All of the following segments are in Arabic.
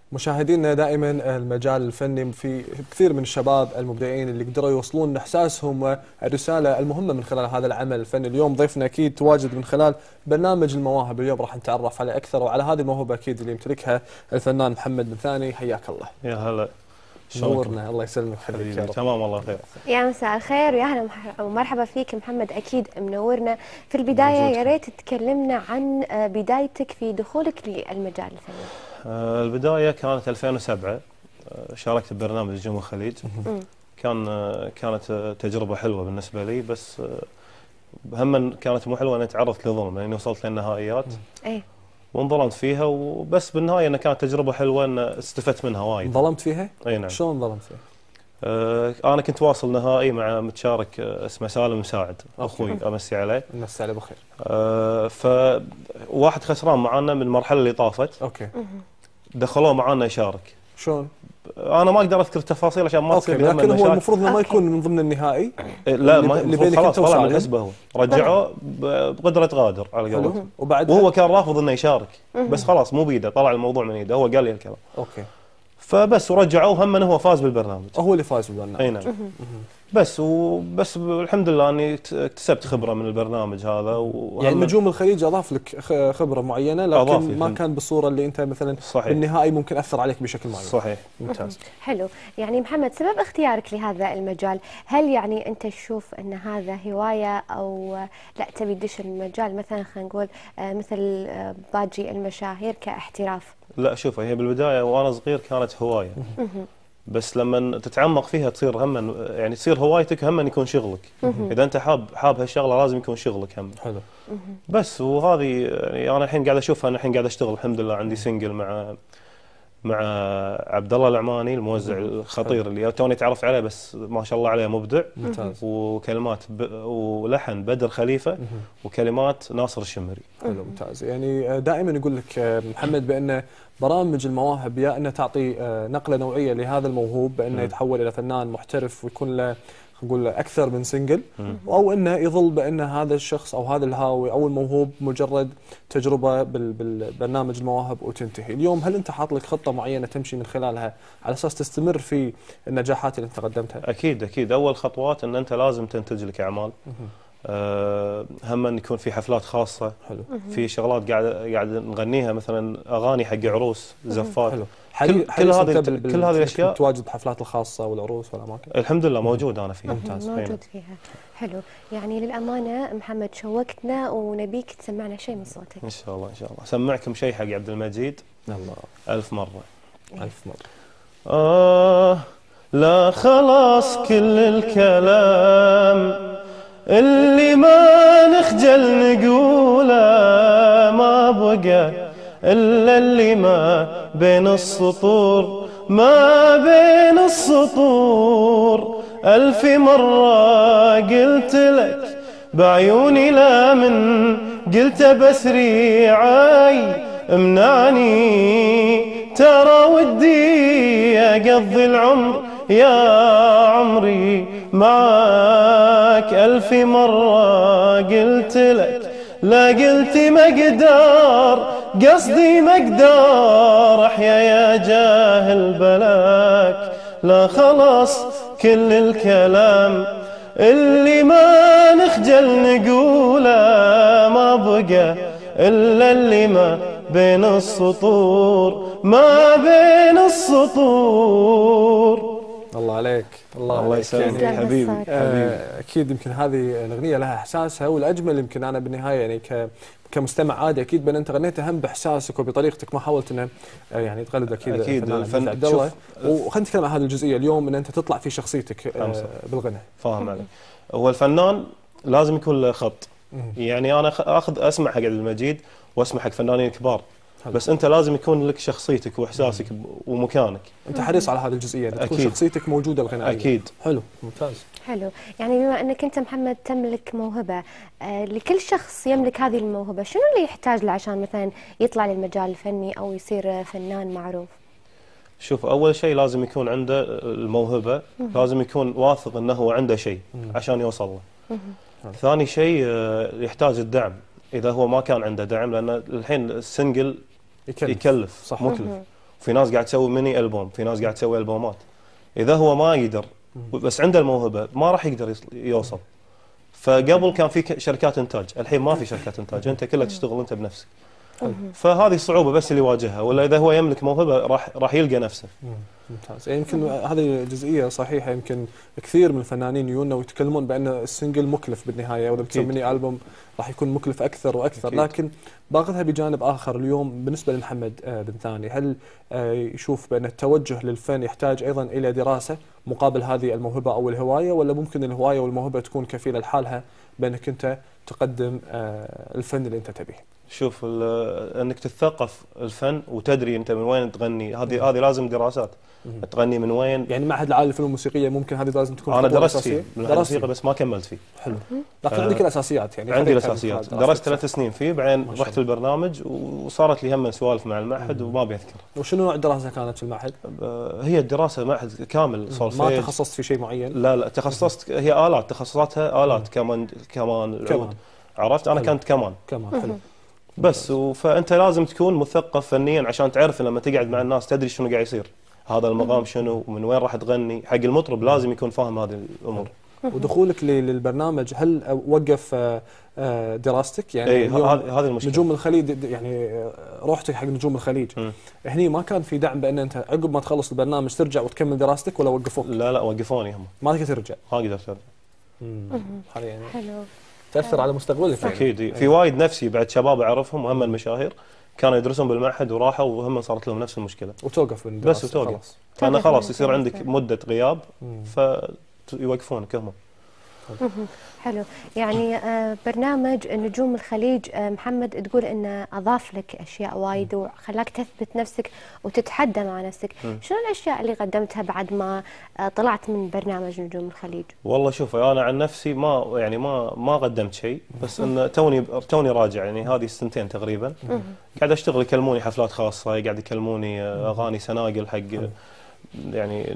مشاهدينا دائما المجال الفني في كثير من الشباب المبدعين اللي قدروا يوصلون احساسهم والرساله المهمه من خلال هذا العمل الفني. اليوم ضيفنا اكيد تواجد من خلال برنامج المواهب، اليوم راح نتعرف عليه اكثر وعلى هذه الموهبه اكيد اللي يمتلكها الفنان محمد بن ثاني. حياك الله. يا هلا، نورنا. الله يسلمك خليك يا رب. تمام، الله خير. يا مساء الخير ويا اهلا ومرحبا فيك محمد، اكيد منورنا. في البدايه يا ريت تكلمنا عن بدايتك في دخولك للمجال الفني. البدايه كانت 2007، شاركت ببرنامج نجوم الخليج. كانت تجربه حلوه بالنسبه لي، بس هم كانت مو حلوه اني تعرضت لظلم لاني وصلت للنهائيات. ايه وانظلمت فيها، وبس بالنهايه انها كانت تجربه حلوه ان استفدت منها وايد. ظلمت فيها؟ اي نعم. شلون ظلمت فيها؟ انا كنت واصل نهائي مع متشارك اسمه سالم مساعد، اخوي، امسي عليه. مسي عليه بخير. فواحد خسران معانا من المرحله اللي طافت. اوكي. دخلوه معانا يشارك. شلون؟ انا ما اقدر اذكر التفاصيل عشان ما تصير. لكن هو المفروض انه ما يكون من ضمن النهائي. لا، ما اللي بينك انت طلع من حسبه هو، رجعوه بقدره غادر على قولتهم. وهو كان رافض انه يشارك، بس خلاص مو بيده، طلع الموضوع من ايده، هو قال لي الكلام. اوكي. فبس ورجعوه، هم انه هو فاز بالبرنامج. هو اللي فاز بالبرنامج. اي نعم. بس الحمد لله اني اكتسبت خبره من البرنامج هذا. يعني نجوم الخليج اضاف لك خبره معينه، لكن ما كان بالصوره اللي انت مثلا صحيح. بالنهائي ممكن اثر عليك بشكل معين. صحيح. ممتاز. حلو. يعني محمد، سبب اختيارك لهذا المجال، هل يعني انت تشوف ان هذا هوايه او لا تبي تدش المجال مثلا، خلينا نقول مثل باقي المشاهير كاحتراف؟ لا، شوف، هي بالبدايه وانا صغير كانت هوايه. بس لما تتعمق فيها تصير هم، يعني تصير هوايتك هم يكون شغلك. اذا انت حاب هالشغله لازم يكون شغلك هم. حلو. بس وهذه يعني انا الحين قاعد اشوفها، انا الحين قاعد اشتغل الحمد لله، عندي سنجل مع عبد الله العماني، الموزع الخطير اللي توني اتعرف عليه، بس ما شاء الله عليه مبدع. ممتاز. وكلمات ولحن بدر خليفه، وكلمات ناصر الشمري. حلو، ممتاز. يعني دائما يقول لك محمد بان برامج المواهب يا انها تعطي نقله نوعيه لهذا الموهوب، بانه يتحول الى فنان محترف ويكون له نقول اكثر من سنجل، او انه يظل بان هذا الشخص او هذا الهاوي او الموهوب مجرد تجربه بالبرنامج المواهب وتنتهي. اليوم هل انت حاط لك خطه معينه تمشي من خلالها على اساس تستمر في النجاحات اللي انت قدمتها؟ اكيد اول خطوات ان انت لازم تنتج لك اعمال. هم ان يكون في حفلات خاصه. حلو. في شغلات قاعد نغنيها، مثلا اغاني حق عروس، زفات. حلو. كل هذه الاشياء تواجد بحفلات الخاصه والعروس والاماكن. الحمد لله موجود انا فيها. ممتاز. موجود فيها. حلو. يعني للامانه محمد شوقتنا ونبيك تسمعنا شيء من صوتك. ان شاء الله ان شاء الله. اسمعكم شيء حق عبد المجيد. الله. ألف مره. ألف مره. لا خلاص كل الكلام اللي ما نخجل نقوله، ما بقى إلا اللي ما بين السطور، ما بين السطور. ألف مرة قلت لك بعيوني لا من قلت بسريعي امنعني، ترى ودي أقضي العمر يا عمري معاك. ألف مرة قلت لك لا قلت مقدار، قصدي مقدار أحيا يا جاهل بلاك. لا خلاص كل الكلام اللي ما نخجل نقوله، ما بقى إلا اللي ما بين السطور، ما بين السطور. الله عليك. الله يسلمك يعني حبيبي. اكيد يمكن هذه الاغنيه لها احساسها، والاجمل يمكن انا بالنهايه يعني كمستمع عادي اكيد بان انت غنيتها هم باحساسك وبطريقتك، ما حاولت انه يعني تقلد اكيد الفن عبد الله. وخلينا نتكلم عن هذه الجزئيه اليوم، ان انت تطلع في شخصيتك بالغناء. فاهم عليك. هو الفنان لازم يكون له خط. يعني انا اسمع حق عبد المجيد واسمع حق فنانين كبار، بس انت لازم يكون لك شخصيتك واحساسك ومكانك. انت حريص على هذه الجزئيه، تكون شخصيتك موجوده الغناء. اكيد. حلو، ممتاز. حلو. يعني بما انك انت محمد تملك موهبه، لكل شخص يملك هذه الموهبه شنو اللي يحتاج له عشان مثلا يطلع للمجال الفني او يصير فنان معروف؟ شوف، اول شيء لازم يكون عنده الموهبه، لازم يكون واثق انه هو عنده شيء عشان يوصل له. ثاني شيء يحتاج الدعم، اذا هو ما كان عنده دعم، لان الحين السنجل يكلف. صح. مكلف. في ناس قاعد تسوي ميني البوم، في ناس قاعد تسوي البومات. اذا هو ما يقدر بس عنده الموهبه ما راح يقدر يوصل. فقبل كان في شركات انتاج، الحين ما في شركات انتاج، انت كلها تشتغل انت بنفسك. فهذه الصعوبه بس اللي يواجهها، ولا اذا هو يملك موهبه راح يلقى نفسه. ممتاز. يعني يمكن هذه جزئيه صحيحه، يمكن كثير من الفنانين يجونا ويتكلمون بان السنجل مكلف بالنهايه، واذا بتسوي ميني البوم راح يكون مكلف اكثر واكثر. أكيد. لكن باخذها بجانب اخر اليوم بالنسبه لمحمد بن ثاني، هل يشوف بان التوجه للفن يحتاج ايضا الى دراسه مقابل هذه الموهبه او الهوايه، ولا ممكن الهوايه والموهبه تكون كفيله لحالها بانك انت تقدم الفن اللي انت تبيه؟ شوف، انك تتثقف الفن وتدري انت من وين تغني، هذه لازم دراسات. تغني من وين؟ يعني معهد العالي للفنون الموسيقيه ممكن هذه لازم تكون انا درست فيه الموسيقى بس ما كملت فيه. حلو. لكن عندك الاساسيات يعني. عندي الاساسيات، درست 3 سنين فيه، بعدين رحت البرنامج وصارت لي هم سوالف مع المعهد وما بذكر. وشنو نوع الدراسه كانت في المعهد؟ هي الدراسه معهد كامل سولفيج. ما تخصصت في شيء معين؟ لا تخصصت، هي آلات، تخصصاتها آلات، كمان العود. عرفت؟ انا كنت كمان. حلو. بس فانت لازم تكون مثقف فنيا عشان تعرف لما تقعد مع الناس تدري شنو قاعد يصير، هذا المقام شنو ومن وين راح تغني. حق المطرب لازم يكون فاهم هذه الامور. ودخولك للبرنامج هل وقف دراستك؟ يعني هذه المشكله. نجوم الخليج يعني روحتك حق نجوم الخليج، هني ما كان في دعم بان انت عقب ما تخلص البرنامج ترجع وتكمل دراستك، ولا وقفوك؟ لا وقفوني هم. ما تقدر ترجع؟ ما قدرت ارجع. هذا يعني حلو. تاثر على مستقبلك يعني. اكيد. في وايد نفسي بعد شباب اعرفهم وهم المشاهير كانوا يدرسون بالمعهد وراحوا وهم صارت لهم نفس المشكله. وتوقف من بس وتوقف. فانا خلاص يصير عندك مده غياب فيوقفونك هم. حلو. يعني برنامج نجوم الخليج محمد تقول انه اضاف لك اشياء وايد وخلاك تثبت نفسك وتتحدى مع نفسك. شنو الاشياء اللي قدمتها بعد ما طلعت من برنامج نجوم الخليج؟ والله شوف، انا عن نفسي ما قدمت شيء، بس ان توني راجع، يعني هذه السنتين تقريبا قاعد اشتغل. يكلموني حفلات خاصه، قاعد يكلموني اغاني سناقل حق يعني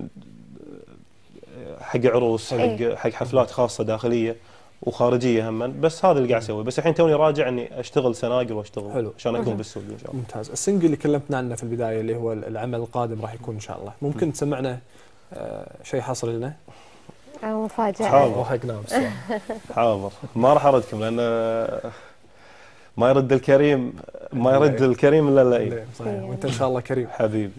حق عروس، حق حفلات خاصه داخليه وخارجيه هم. بس هذا اللي قاعد اسويه. بس الحين توني راجع اني اشتغل سناقل واشتغل عشان اكون بالسوق ان شاء الله. ممتاز. السنجل اللي كلمتنا عنه في البدايه اللي هو العمل القادم راح يكون ان شاء الله، ممكن تسمعنا شيء حصل لنا؟ مفاجاه. وحقنا بس. حاضر. ما راح اردكم لان ما يرد الكريم الا اللئيم. صحيح. وانت ان شاء الله كريم حبيبي.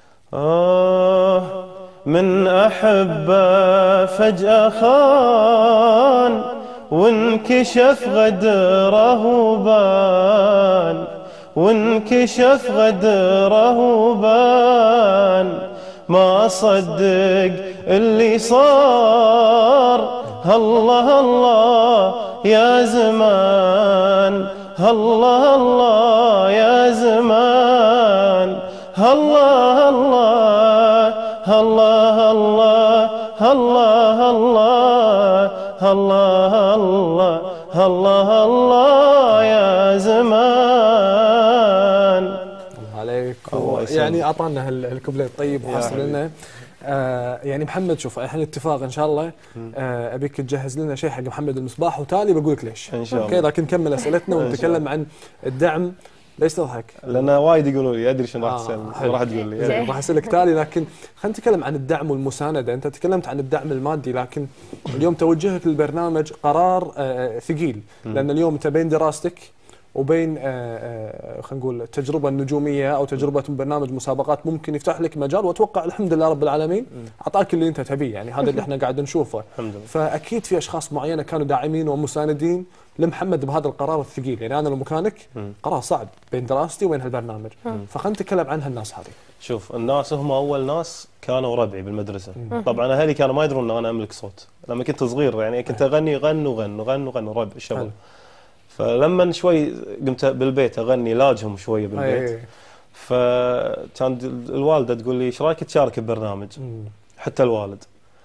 من أحبه فجأة خان وانكشف غدره بان، وانكشف غدره بان، ما صدق اللي صار. الله الله يا زمان، الله الله يا زمان، الله الله الله الله الله الله الله الله الله الله يا زمان. الله عليك. يعني اعطانا هالكوبليه الطيب وحصل لنا. يعني محمد شوف الحين اتفاق ان شاء الله، ابيك تجهز لنا شيء حق محمد المصباح وتالي بقول لك ليش ان شاء الله. اوكي، لكن نكمل اسئلتنا ونتكلم عن الدعم. ليش تضحك؟ لان وايد يقولوا لي ادري شنو راح تسالني، راح تقول لي راح اسالك تالي، لكن خلينا نتكلم عن الدعم والمسانده. انت تكلمت عن الدعم المادي، لكن اليوم توجهك للبرنامج قرار ثقيل، لان اليوم انت بين دراستك وبين خلينا نقول التجربه النجوميه او تجربه برنامج مسابقات ممكن يفتح لك مجال، واتوقع الحمد لله رب العالمين اعطاك اللي انت تبيه، يعني هذا اللي احنا قاعد نشوفه. الحمد لله. فاكيد في اشخاص معينه كانوا داعمين ومساندين لمحمد بهذا القرار الثقيل. يعني انا لو مكانك قرار صعب بين دراستي وبين هالبرنامج، فخلينا نتكلم عن هالناس هذه. شوف، الناس هم اول ناس كانوا ربعي بالمدرسه. طبعا اهلي كانوا ما يدرون ان انا املك صوت لما كنت صغير، يعني كنت اغني غنوا ربع الشباب. فلما شوي قمت بالبيت اغني لاجهم شويه بالبيت، فكان الوالده تقول لي ايش رايك تشارك ببرنامج؟ حتى الوالد.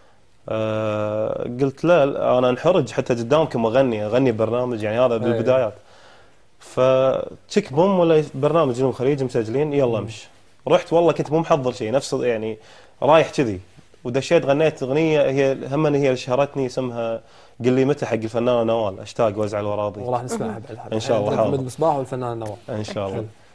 قلت لا انا انحرج حتى قدامكم اغني ببرنامج، يعني هذا بالبدايات. فتشيك بوم ولا برنامج نجوم الخليج مسجلين، يلا امش. رحت والله كنت مو محضر شيء، نفس يعني رايح كذي، ودشيت غنيت اغنيه هي هي اللي شهرتني، اسمها قل لي متى، حق الفنانه نوال، اشتاق وازعل وراضي. وراح نسمعها بعد ان شاء الله. محمد المصباح والفنانه نوال ان شاء الله.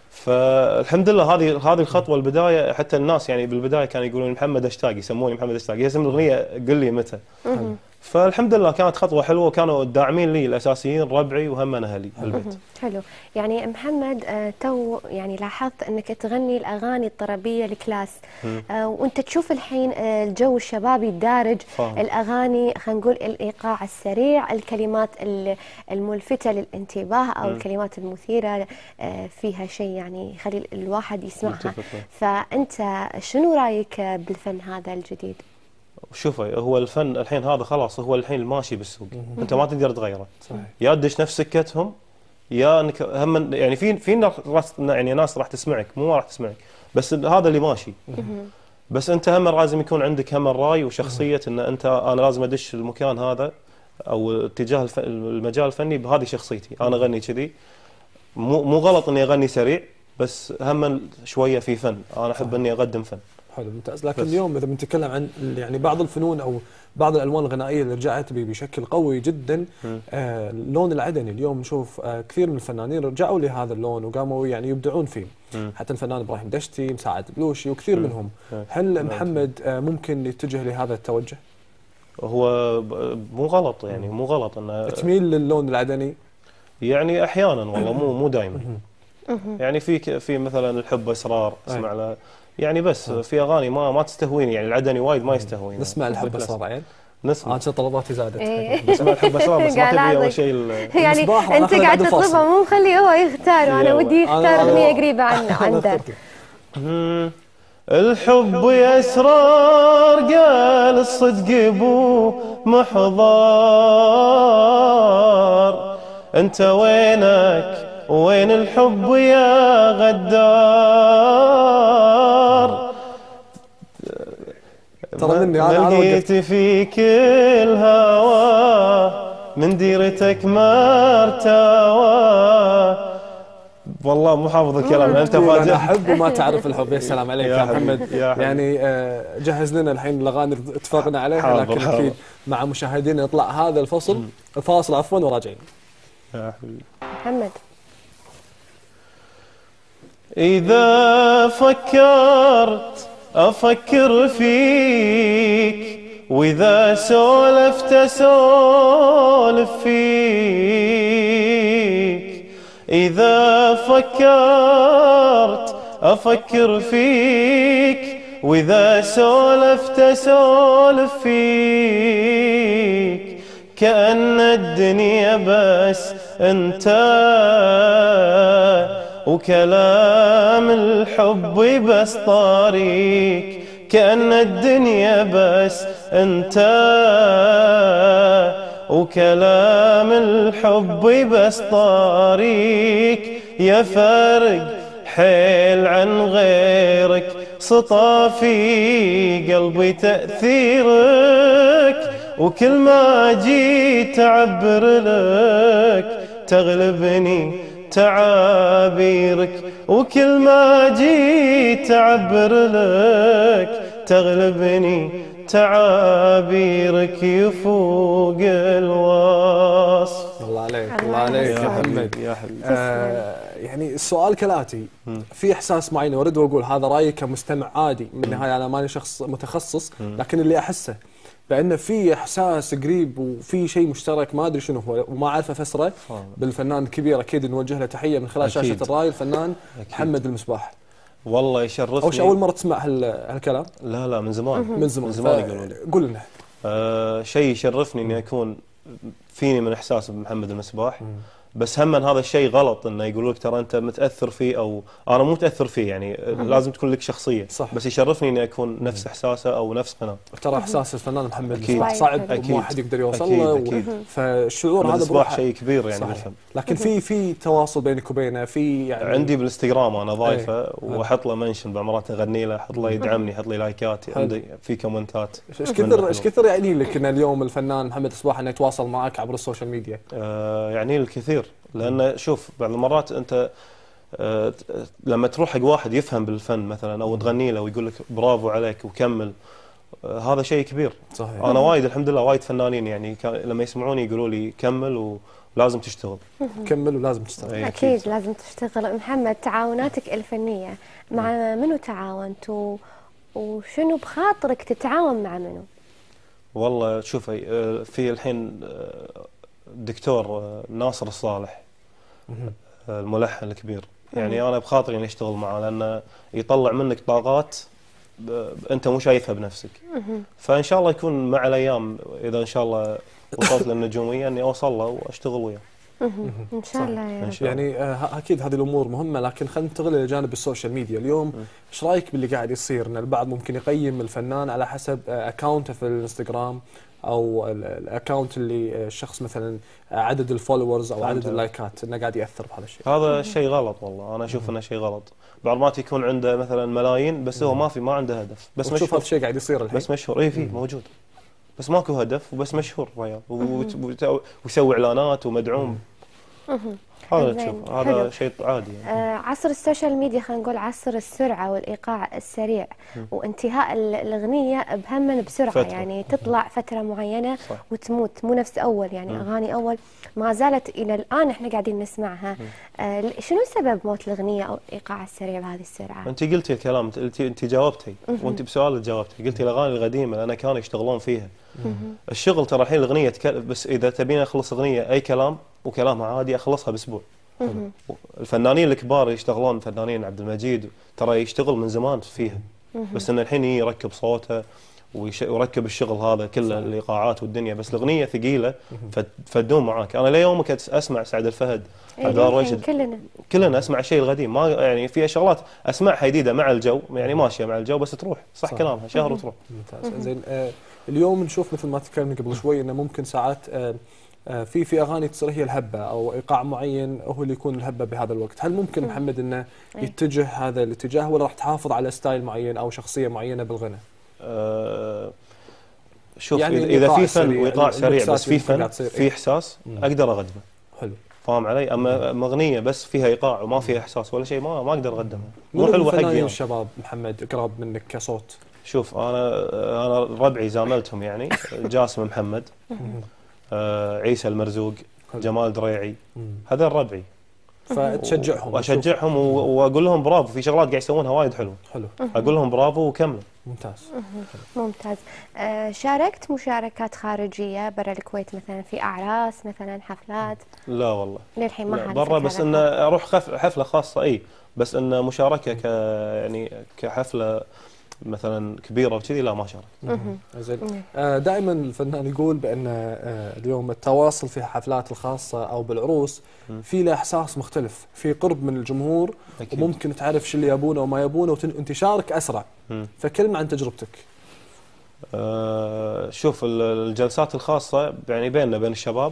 فالحمد لله هذه الخطوه البدايه. حتى الناس يعني بالبدايه كانوا يقولون محمد اشتاق، يسموني محمد اشتاق، هي اسم الاغنيه قل لي متى. فالحمد لله كانت خطوه حلوه، وكانوا الداعمين لي الاساسيين ربعي وهم اهلي بالبيت. حلو. يعني محمد تو يعني لاحظت انك تغني الاغاني الطربيه الكلاس، وانت تشوف الحين الجو الشبابي الدارج، الاغاني خلينا نقول الايقاع السريع، الكلمات الملفته للانتباه او الكلمات المثيره فيها شيء يعني يخلي الواحد يسمعها. فانت شنو رايك بالفن هذا الجديد؟ شوفي، هو الفن الحين هذا خلاص هو الحين ماشي بالسوق، انت ما تقدر تغيره. صحيح. يا تدش نفس سكتهم، يا انك هم يعني في ناس راح تسمعك، مو راح تسمعك، بس هذا اللي ماشي. بس انت هم لازم يكون عندك هم الراي وشخصيه ان انا لازم ادش المكان هذا او اتجاه المجال الفني بهذه شخصيتي، انا اغني كذي. مو غلط اني اغني سريع، بس هم شويه في فن، انا احب اني اقدم فن. حلو، ممتاز. لكن اليوم اذا بنتكلم عن يعني بعض الفنون او بعض الالوان الغنائيه اللي رجعت بشكل قوي جدا، اللون العدني اليوم نشوف كثير من الفنانين رجعوا لهذا اللون وقاموا يعني يبدعون فيه. حتى الفنان ابراهيم دشتي، مساعد بلوشي وكثير منهم. هل محمد ممكن يتجه لهذا التوجه؟ هو مو غلط، يعني مو غلط انه تميل للون العدني يعني احيانا، والله مو دائما. يعني في مثلا الحب اسرار اسمع له يعني، بس في اغاني ما تستهويني، يعني العدني وايد ما يستهويني. نسمع الحب اسرار عين؟ نسمع. طلباتي زادت. نسمع الحب اسرار، بس ما تبي اول شيء يعني انت قاعد تطلبها، مو مخليه هو يختار، وانا ودي يختار اغنيه قريبه عنده. الحب يا اسرار قال الصدق بو محضار، انت وينك وين الحب يا غدار؟ ترى مني انا لقيت فيك الهوى من ديرتك ما ارتوى. والله مو حافظ الكلام، انت فاجئ. انا احب وما تعرف الحب. يا سلام عليك يا محمد. يعني جهز لنا الحين الاغاني اللي اتفقنا عليها، لكن اكيد مع مشاهدينا نطلع هذا الفاصل عفوا وراجعين. يا حبيبي محمد، إذا فكرت أفكر فيك، وإذا سولفت أسولف فيك. إذا فكرت أفكر فيك، وإذا سولفت أسولف فيك. كأن الدنيا بس أنت، وكلام الحب بس طريق. كأن الدنيا بس أنت، وكلام الحب بس طريق. يا فرق حيل عن غيرك، سطى في قلبي تأثيرك. وكل ما جيت أعبر لك تغلبني تعابيرك. وكل ما جيت أعبر لك تغلبني تعابيرك. يفوق الوصف. الله عليك، الله عليك يا محمد. يا حبيبي. يعني السؤال كالاتي، في احساس معين اريد واقول هذا رايي كمستمع عادي، من النهايه انا ماني شخص متخصص، لكن اللي احسه بأن في إحساس قريب وفي شيء مشترك ما أدري شنو هو وما أعرف أفسره بالفنان الكبير. أكيد نوجه له تحية من خلال شاشة الراي، الفنان محمد المصباح. والله يشرفني. أول مرة تسمع هالكلام؟ لا من زمان. من زمان يقولوا لي. قول لنا. شيء يشرفني إني أكون فيني من إحساس بمحمد المصباح. بس هم هذا الشيء غلط انه يقولوا لك ترى انت متاثر فيه، او انا مو متاثر فيه، يعني لازم تكون لك شخصيه. صح. بس يشرفني اني اكون نفس احساسه او نفس قناه. ترى احساس الفنان محمد المصباح صعب، مو احد يقدر يوصل له. فالشعور هذا بروح شيء كبير يعني بالفن. لكن في تواصل بينك وبينه، في يعني عندي بالانستغرام انا ضايفه واحط له منشن، بعمرات اغني له، احط له يدعمني، احط لي لايكات، عندي في كومنتات. ايش كثر يعني لك ان اليوم الفنان محمد المصباح انه يتواصل معك عبر السوشيال ميديا؟ يعني الكثير، لأن شوف بعض المرات أنت لما تروح حق واحد يفهم بالفن مثلا أو تغني له ويقول لك برافو عليك وكمل، هذا شيء كبير. صحيح. أنا وايد الحمد لله وايد فنانين يعني لما يسمعوني يقولوا لي كمل لازم تشتغل. كمل ولازم تشتغل. أكيد لازم تشتغل. محمد، تعاوناتك الفنية مع منو تعاونت وشنو بخاطرك تتعاون مع منو؟ والله شوفي، في الحين الدكتور ناصر الصالح، الملحن الكبير، يعني انا بخاطري اني اشتغل معاه لانه يطلع منك طاقات انت مو شايفها بنفسك. فان شاء الله يكون مع الايام، اذا ان شاء الله وصلت للنجوميه، اني اوصل له واشتغل وياه. ان شاء الله يا رب. يعني اكيد هذه الامور مهمه، لكن خلينا ننتقل الى جانب السوشيال ميديا اليوم. ايش رايك باللي قاعد يصير ان البعض ممكن يقيم الفنان على حسب اكاونته في الانستغرام او الاكاونت اللي الشخص مثلا عدد الفولورز او عدد اللايكات، انه قاعد ياثر بهذا الشيء؟ هذا شيء غلط، والله انا اشوف انه شيء غلط. بعض مرات يكون عنده مثلا ملايين بس هو ما عنده هدف، بس مشهور. شوف هذا الشيء قاعد يصير الحين، بس مشهور. اي فيه موجود، بس ماكو هدف وبس مشهور ريال، ويسوي اعلانات ومدعوم. هذا تشوف هذا شيء عادي يعني. عصر السوشيال ميديا، خلينا نقول عصر السرعه والايقاع السريع، وانتهاء الاغنيه بهم بسرعه فترة. يعني تطلع فتره معينه صح. وتموت، مو نفس اول يعني. اغاني اول ما زالت الى الان احنا قاعدين نسمعها. شنو سبب موت الاغنيه او الايقاع السريع بهذه السرعه؟ انت قلتي الكلام، انت جاوبتي، وانت بسؤال جاوبتي، قلتي الاغاني القديمه لان كانوا يشتغلون فيها. الشغل ترى الحين الاغنيه بس اذا تبين اخلص اغنيه اي كلام وكلامها عادي اخلصها باسبوع. الفنانين الكبار يشتغلون، فنانين عبد المجيد ترى يشتغل من زمان فيها، بس انه الحين يركب صوته ويركب الشغل هذا كله، الايقاعات والدنيا. بس الاغنيه ثقيله فتدوم معاك. انا ليومك اسمع سعد الفهد، عبد راشد، كلنا اسمع الشيء القديم. ما يعني في شغلات اسمعها جديده مع الجو، يعني ماشيه مع الجو بس تروح صح كلامها شهر وتروح. ممتاز. زين، اليوم نشوف مثل ما تكلمنا قبل شوي انه ممكن ساعات في اغاني تصير هي الهبه او ايقاع معين هو اللي يكون الهبه بهذا الوقت. هل ممكن محمد انه يتجه هذا الاتجاه، ولا راح تحافظ على ستايل معين او شخصيه معينه بالغنى؟ شوف، يعني اذا في فن وايقاع سريع بس في فن في احساس اقدر اقدمه. حلو، فاهم علي؟ اما اغنيه بس فيها ايقاع وما فيها احساس ولا شيء ما اقدر اقدمها. مو حلوه حقي يعني. الشباب محمد قرب منك كصوت. شوف، انا ربعي زاملتهم يعني جاسم محمد، عيسى المرزوق، جمال دريعي، هذا ربعي. فتشجعهم واشجعهم واقول لهم برافو، في شغلات قاعد يسوونها وايد حلو. اقول لهم برافو وكملوا. ممتاز. ممتاز. شاركت مشاركات خارجيه برا الكويت مثلا في اعراس مثلا حفلات؟ لا والله للحين ما برا، بس ان اروح حفله خاصه اي، بس ان مشاركه يعني كحفله مثلا كبيره وكذي لا، ما شارك. زين، دائما الفنان يقول بان اليوم التواصل في الحفلات الخاصه او بالعروس في له احساس مختلف، في قرب من الجمهور أكيد. وممكن تعرف شو اللي يبونه وما يبونه وانتشارك اسرع. فكلمه عن تجربتك. شوف، الجلسات الخاصه يعني بيننا بين الشباب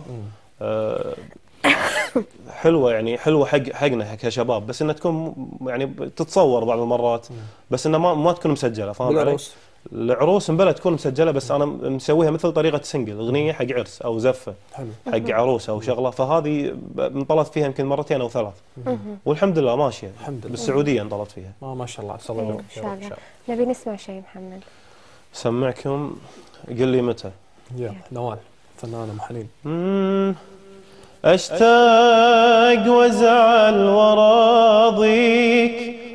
حلوه، يعني حلوه حقنا كشباب، بس انها تكون يعني تتصور بعض المرات، بس انها ما تكون مسجله. فاهم علي؟ العروس مبلا تكون مسجله، بس انا مسويها مثل طريقه سنجل، اغنيه حق عرس او زفه حق عروسه او شغله. فهذه انطلت فيها يمكن مرتين او ثلاث، والحمد لله ماشيه. الحمد لله. بالسعوديه انطلت فيها. ما شاء الله. صلى الله ان شاء الله. نبي نسمع شيء محمد. سمعكم قل لي متى. يا نوال، فنانه ام حنين. أشتاق وأزعل وراضيك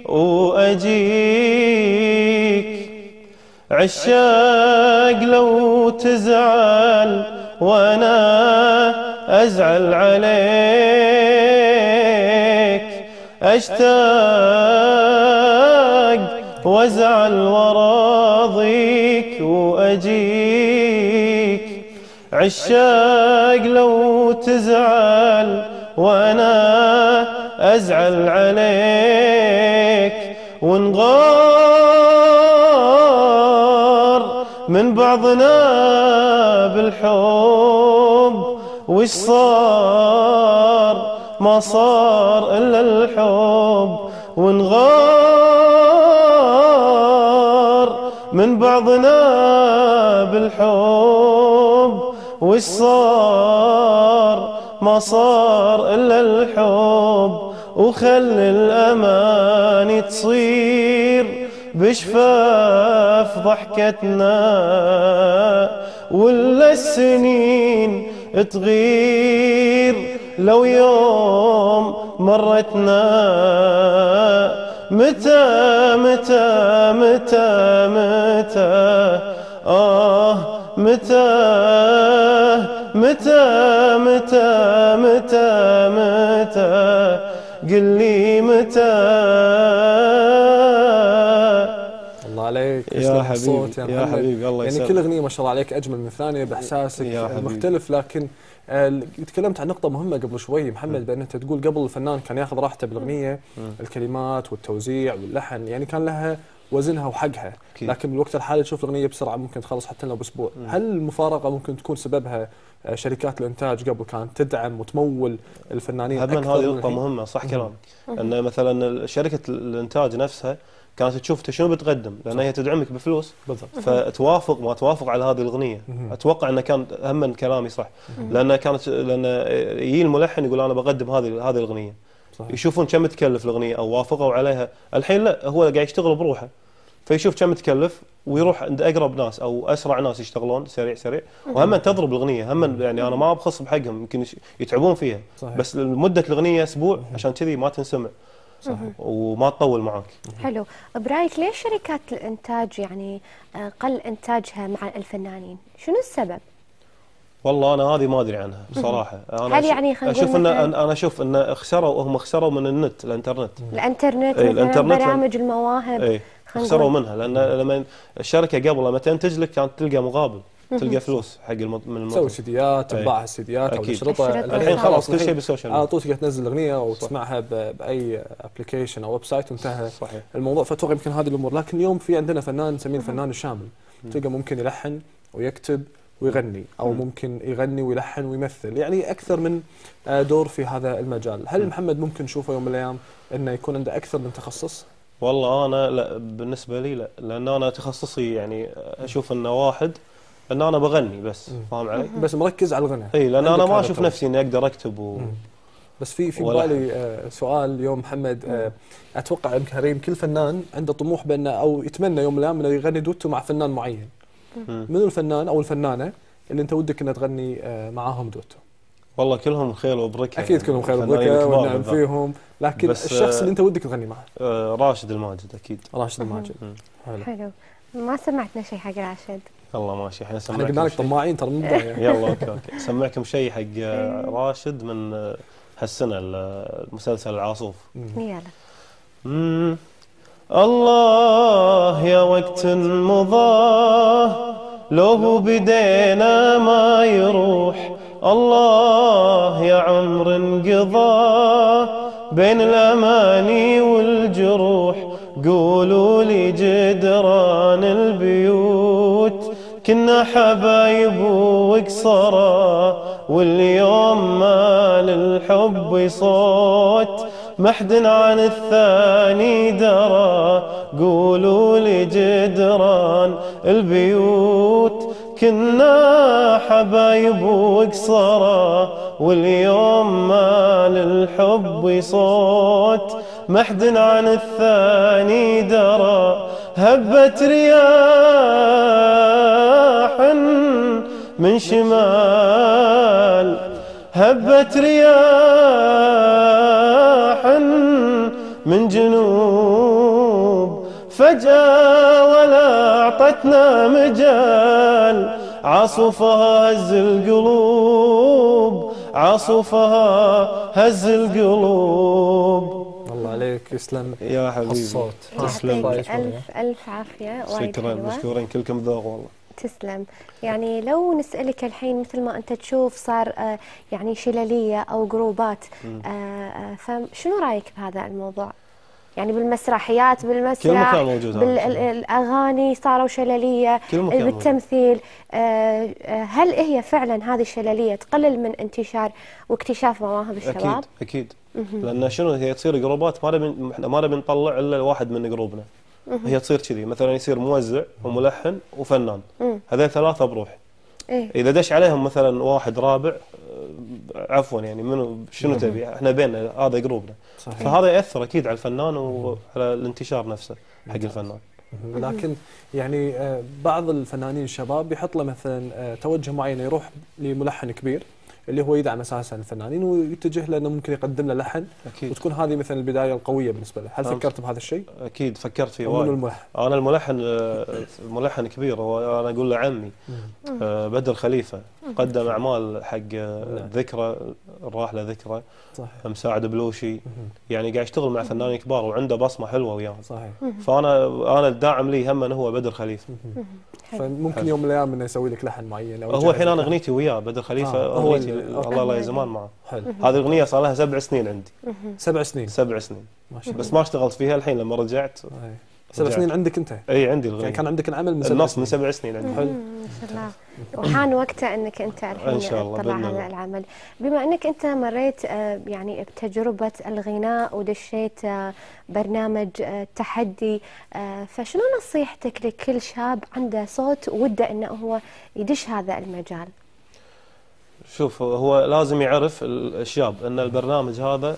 وأجيك، عشاق لو تزعل وأنا أزعل عليك. أشتاق وأزعل وراضيك وأجيك، عشاق لو تزعل وأنا أزعل عليك، ونغار من بعضنا بالحب، وش صار ما صار إلا الحب، ونغار من بعضنا بالحب، وش صار ما صار إلا الحب، وخلي الأماني تصير بشفاف ضحكتنا، ولا السنين تغير لو يوم مرتنا متى متى متى متى متى متى متى متى متى قل لي متى. الله عليك يا حبيبي الصوت يا يا محمد. حبيبي الله يسلمك. يعني كل اغنيه ما شاء الله عليك اجمل من ثانيه باحساسك المختلف. لكن تكلمت عن نقطة مهمة قبل شوي محمد، بأن أنت تقول قبل الفنان كان ياخذ راحته بالأغنية، الكلمات والتوزيع واللحن يعني كان لها وزنها وحقها، لكن بالوقت الحالي تشوف الأغنية بسرعة ممكن تخلص حتى لو بأسبوع. هل المفارقة ممكن تكون سببها شركات الإنتاج قبل كانت تدعم وتمول الفنانين أكثر؟ هذه نقطة مهمة، صح كلامك. أن مثلا شركة الإنتاج نفسها كانت تشوف شنو بتقدم، لان هي تدعمك بفلوس بالضبط، فتوافق ما توافق على هذه الاغنيه. اتوقع انه كان هم كلامي صح، لان يجي الملحن يقول انا بقدم هذه الاغنيه، يشوفون كم تكلف الاغنيه او وافقوا عليها. الحين لا، هو قاعد يشتغل بروحه، فيشوف كم تكلف ويروح عند اقرب ناس او اسرع ناس يشتغلون سريع، وهم تضرب الاغنيه. هم يعني انا ما بخص بحقهم، يمكن يتعبون فيها صحيح. بس مده الاغنيه اسبوع، عشان كذي ما تنسمع صحيح. وما تطول معاك. حلو. برايك ليش شركات الانتاج يعني قل انتاجها مع الفنانين؟ شنو السبب؟ والله انا هذه ما ادري عنها بصراحه. انا هل يعني اشوف ان انا اشوف ان هم خسروا من الانترنت برامج المواهب خسروا منها، لان لما الشركه قبل لما تنتج لك كانت تلقى مقابل، تلقى فلوس حق من تسوي سيديات، تباع السيديات او الاشرطه. الحين خلاص كل شيء بالسوشيال على طول تقدر تنزل اغنيه وتسمعها باي ابلكيشن او ويب سايت وانتهى صحيح. الموضوع. فاتوقع يمكن هذه الامور. لكن اليوم في عندنا فنان نسميه الفنان الشامل، تلقى ممكن يلحن ويكتب ويغني، او ممكن يغني ويلحن ويمثل، يعني اكثر من دور في هذا المجال. هل محمد ممكن نشوفه يوم من الايام انه يكون عنده اكثر من تخصص؟ والله انا لا، بالنسبه لي لا، لان انا تخصصي يعني اشوف انه واحد، ان انا بغني بس، فاهم علي؟ بس مركز على الغناء. اي، لان انا ما اشوف نفسي اني اقدر اكتب بس في بالي سؤال اليوم محمد. اتوقع ان كريم كل فنان عنده طموح بانه او يتمنى يوم من الايام انه يغني دوتو مع فنان معين. منو الفنان او الفنانه اللي انت ودك انك تغني معاهم دوتو؟ والله كلهم خير وبركه، اكيد كلهم خير وبركه والنعم فيهم، لكن الشخص اللي انت ودك تغني معه؟ راشد الماجد اكيد. راشد الماجد. حلو. ما سمعتنا شيء حق راشد. الله ماشي، احنا احنا قلنا لك طماعين ترى من البدايه. يلا اوكي سمعكم شيء حق راشد من هالسنه، المسلسل العاصوف. يلا. الله يا وقت مضى لو بدينا ما يروح، الله يا عمر انقضى بين الاماني والجروح، قولوا لي جدران البيوت كنا حبايب وقصرا، واليوم ما للحب صوت ما حد عن الثاني درى، قولوا لي جدران البيوت كنا حبايب وقصرا، واليوم ما للحب صوت ما حد عن الثاني درى، هبت رياح من شمال، هبت رياح من جنوب، فجأة ولا أعطتنا مجال، عاصفها هز القلوب، عاصفها هز القلوب. الله عليك، يسلم يا حبيبي الصوت. تسلم. ألف عافية. شكرا، مشكورين كلكم ذوق والله. تسلم. يعني لو نسألك الحين مثل ما أنت تشوف صار يعني شلالية أو جروبات، فشنو رأيك بهذا الموضوع؟ يعني بالمسرحيات، بالمسرح، بالأغاني صاروا شلالية، بالتمثيل، هل هي فعلا هذه الشلالية تقلل من انتشار واكتشاف مواهب الشباب؟ أكيد لأن شنو هي تصير جروبات ما نبي نطلع إلا واحد من جروبنا، هي تصير كذي، مثلا يصير موزع وملحن وفنان، هذول ثلاثة بروح. إذا دش عليهم مثلا واحد رابع، عفوا يعني منو شنو تبي، احنا بيننا هذا جروبنا، فهذا يأثر أكيد على الفنان وعلى الانتشار نفسه حق الفنان. لكن يعني بعض الفنانين الشباب يحط له مثلا توجه معين، يروح لملحن كبير اللي هو يدعم اساسا الفنانين ويتجه له انه ممكن يقدم له لحن، اكيد. وتكون هذه مثلا البدايه القويه بالنسبه له. هل فكرت بهذا الشيء؟ اكيد فكرت فيه منو وايد. الملحن؟ انا الملحن ملحن كبير، وانا اقول له عمي بدر خليفه، قدم اعمال حق ذكرى الراحله ذكرى، صحيح. مساعد بلوشي، يعني قاعد يشتغل مع فنانين كبار وعنده بصمه حلوه وياهم. صحيح. فانا الداعم لي هم هو بدر خليفه. فممكن يوم من الايام انه يسوي لك لحن معين او هو الحين انا اغنيتي وياه بدر خليفه، هو اغنيتي الله لا زمان معه. حلو. هذه الاغنيه صار لها 7 سنين عندي. 7 سنين. 7 سنين ما شاء الله. بس ما اشتغلت فيها الحين لما رجعت. 7 سنين عندك انت؟ اي عندي الاغنيه. يعني كان عندك العمل من 7 النص سنين. من 7 سنين عندي. حلو. ما شاء الله. وحان وقته انك انت إن الحين شاء الله تطلع بإذن هذا الله. العمل. بما انك انت مريت يعني بتجربه الغناء ودشيت برنامج تحدي، فشنو نصيحتك لكل شاب عنده صوت وده انه هو يدش هذا المجال؟ شوف، هو لازم يعرف الشاب ان البرنامج هذا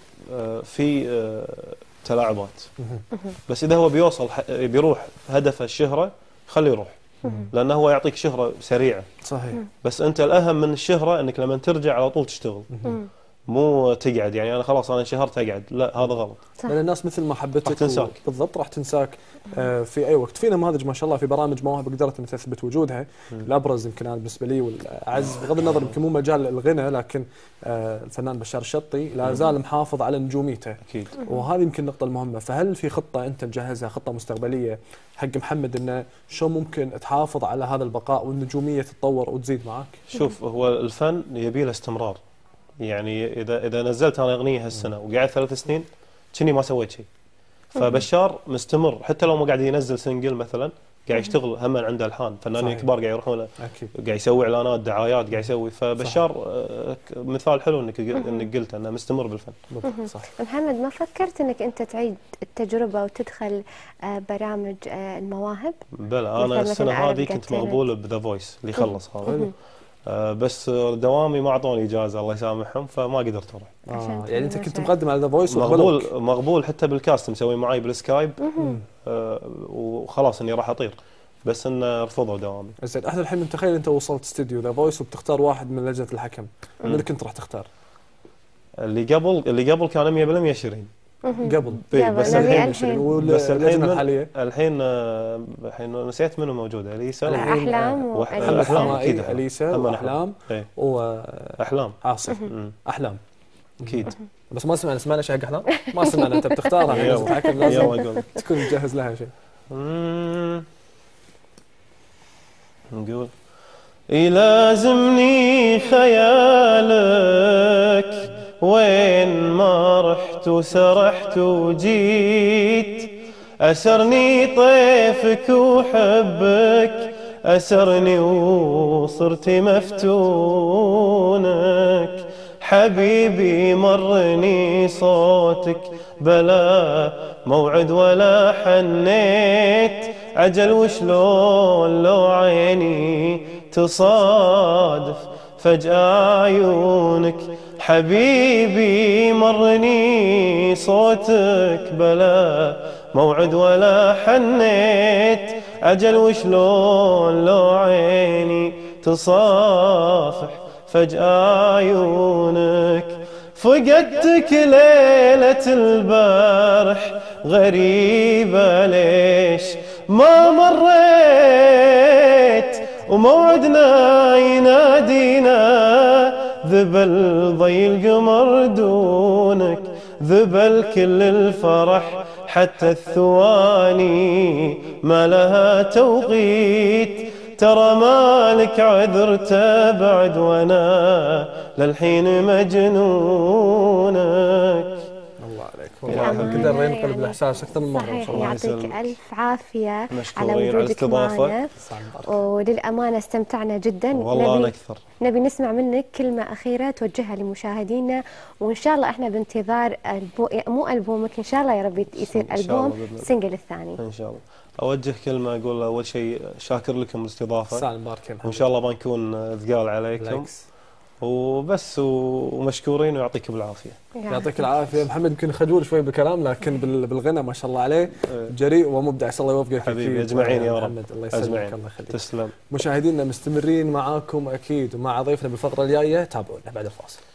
فيه تلاعبات، بس اذا هو بيوصل بيروح هدف الشهره خليه يروح، لانه هو يعطيك شهره سريعه. صحيح. بس انت الاهم من الشهره انك لما ترجع على طول تشتغل، مو تقعد. يعني انا خلاص انا انشهرت اقعد، لا هذا غلط. لان الناس مثل ما حبتك راح تنساك. بالضبط راح تنساك في اي وقت. في نماذج ما شاء الله في برامج مواهب قدرت ان تثبت وجودها. الابرز يمكن انا بالنسبه لي والاعز بغض النظر يمكن مو مجال الغنى، لكن الفنان بشار الشطي لا زال محافظ على نجوميته. اكيد. وهذه يمكن النقطه المهمه. فهل في خطه انت مجهزها، خطه مستقبليه حق محمد، انه شلون ممكن تحافظ على هذا البقاء والنجوميه تتطور وتزيد معك؟ شوف، هو الفن يبي له استمرار. يعني اذا نزلت انا اغنيه هالسنه وقعدت 3 سنين كني ما سويت شيء. فبشار مستمر حتى لو ما قاعد ينزل سنجل مثلا، قاعد يشتغل هم عنده الحان، فنانين كبار قاعد يروحون له، قاعد يسوي اعلانات دعايات قاعد يسوي. فبشار مثال حلو انك قلت انه مستمر بالفن. صح. محمد، ما فكرت انك انت تعيد التجربه وتدخل برامج المواهب؟ بلى، انا السنه هذه كنت مقبول بذا فويس اللي خلص هذا، بس دوامي ما اعطوني اجازه الله يسامحهم، فما قدرت اروح. يعني انت كنت مقدم على ذا فويس مقبول حتى بالكاست، مسوي معي بالسكايب، وخلاص اني راح اطير، بس انه رفضوا دوامي. زين، احنا الحين متخيل انت وصلت استديو ذا فويس وبتختار واحد من لجنه الحكم، من اللي كنت راح تختار؟ اللي قبل كان 100% شيرين. قبل بس الحين الحاليه الحين نسيت منو موجوده. اليسا احلام واحلام اكيد. اليسا واحلام واحلام عاصم. احلام اكيد. بس ما سمعنا شيء حق احلام، ما سمعنا. انت بتختارها لازم تحكم، لازم تكون مجهز لها شيء. نقول يلازمني خيالك وين ما رحت وسرحت وجيت، أسرني طيفك وحبك، أسرني وصرت مفتونك، حبيبي مرني صوتك بلا موعد ولا حنيت، عجل وشلون لو عيني تصادف فجأة عيونك، حبيبي مرني صوتك بلا موعد ولا حنيت، عجل وشلون لو عيني تصافح فجأة عيونك، فقدتك ليلة البارح غريبة ليش ما مريت، وموعدنا ينادينا ذبل ضي القمر دونك، ذبل كل الفرح حتى الثواني ما لها توقيت، ترى مالك عذر تبعد وانا للحين مجنونك. الله عليك والله، قدر ينقلب الاحساس اكثر من مره. صحيح. يعطيك الف عافيه على وجودك معنا، وللامانه استمتعنا جدا. والله انا اكثر. نبي نسمع منك كلمه اخيره توجهها لمشاهدينا، وان شاء الله احنا بانتظار مو البومك ان شاء الله يا رب يصير البوم السنجل الثاني ان شاء الله. اوجه كلمه اقول اول شيء شاكر لكم الاستضافه، سالم بارك، وان شاء الله ما نكون ثقال عليكم، وبس، ومشكورين ويعطيكم العافيه. يعطيك العافيه. محمد يمكن خجول شوي بالكلام، لكن بالغنى ما شاء الله عليه جريء ومبدع. الله يوفقك حبيبي اجمعين يا رب. الله يسلمك، الله يخليك. تسلم. مشاهدينا مستمرين معاكم اكيد ومع ضيفنا بالفتره الجايه، تابعونا بعد الفاصل.